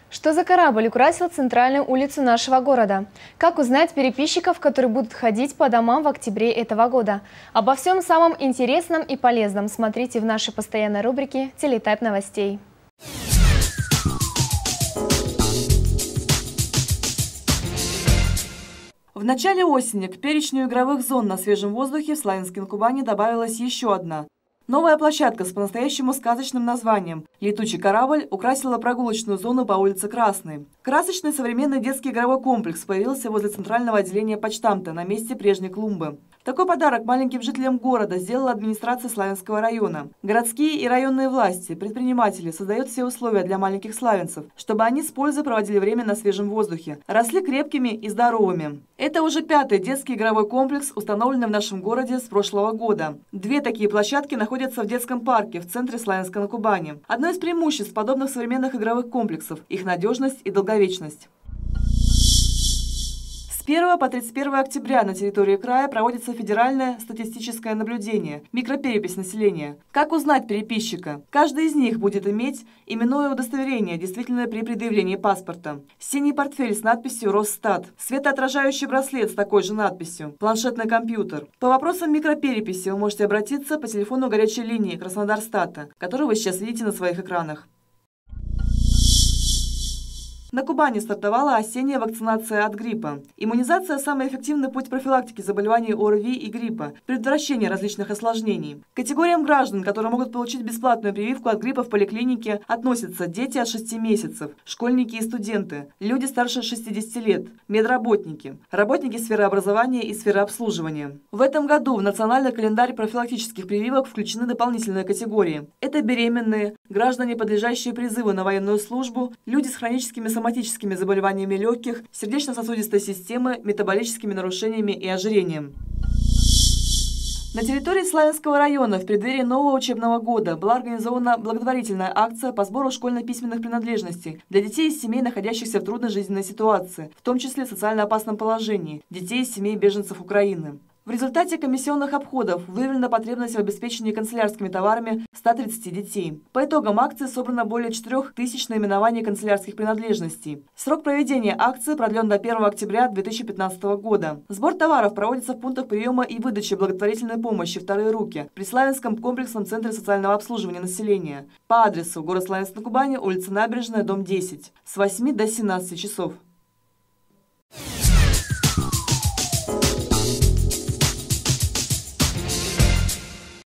Что за корабль украсил центральную улицу нашего города? Как узнать переписчиков, которые будут ходить по домам в октябре этого года? Обо всем самом интересном и полезном смотрите в нашей постоянной рубрике «Телетайп новостей». В начале осени к перечню игровых зон на свежем воздухе в Славянске на Кубани добавилась еще одна. Новая площадка с по-настоящему сказочным названием «Летучий корабль» украсила прогулочную зону по улице Красной. Красочный современный детский игровой комплекс появился возле центрального отделения почтамта на месте прежней клумбы. Такой подарок маленьким жителям города сделала администрация Славянского района. Городские и районные власти, предприниматели создают все условия для маленьких славянцев, чтобы они с пользой проводили время на свежем воздухе, росли крепкими и здоровыми. Это уже 5-й детский игровой комплекс, установленный в нашем городе с прошлого года. 2 такие площадки находятся в детском парке в центре Славянска на Кубани. Одно из преимуществ подобных современных игровых комплексов – их надежность и долговечность. С 1 по 31 октября на территории края проводится федеральное статистическое наблюдение – микроперепись населения. Как узнать переписчика? Каждый из них будет иметь именное удостоверение, действительное при предъявлении паспорта, синий портфель с надписью «Росстат», светоотражающий браслет с такой же надписью, планшетный компьютер. По вопросам микропереписи вы можете обратиться по телефону горячей линии Краснодарстата, которую вы сейчас видите на своих экранах. На Кубани стартовала осенняя вакцинация от гриппа. Иммунизация – самый эффективный путь профилактики заболеваний ОРВИ и гриппа, предотвращения различных осложнений. К категориям граждан, которые могут получить бесплатную прививку от гриппа в поликлинике, относятся дети от 6 месяцев, школьники и студенты, люди старше 60 лет, медработники, работники сферы образования и сферы обслуживания. В этом году в национальный календарь профилактических прививок включены дополнительные категории. Это беременные, граждане, подлежащие призыву на военную службу, люди с хроническими соматическими заболеваниями легких, сердечно-сосудистой системы, метаболическими нарушениями и ожирением. На территории Славянского района в преддверии нового учебного года была организована благотворительная акция по сбору школьно-письменных принадлежностей для детей из семей, находящихся в трудной жизненной ситуации, в том числе в социально опасном положении, детей из семей беженцев Украины. В результате комиссионных обходов выявлена потребность в обеспечении канцелярскими товарами 130 детей. По итогам акции собрано более 4000 наименований канцелярских принадлежностей. Срок проведения акции продлен до 1 октября 2015 года. Сбор товаров проводится в пунктах приема и выдачи благотворительной помощи «Вторые руки» при Славянском комплексном центре социального обслуживания населения по адресу город Славянск на Кубани, улица Набережная, дом 10, с 8 до 17 часов.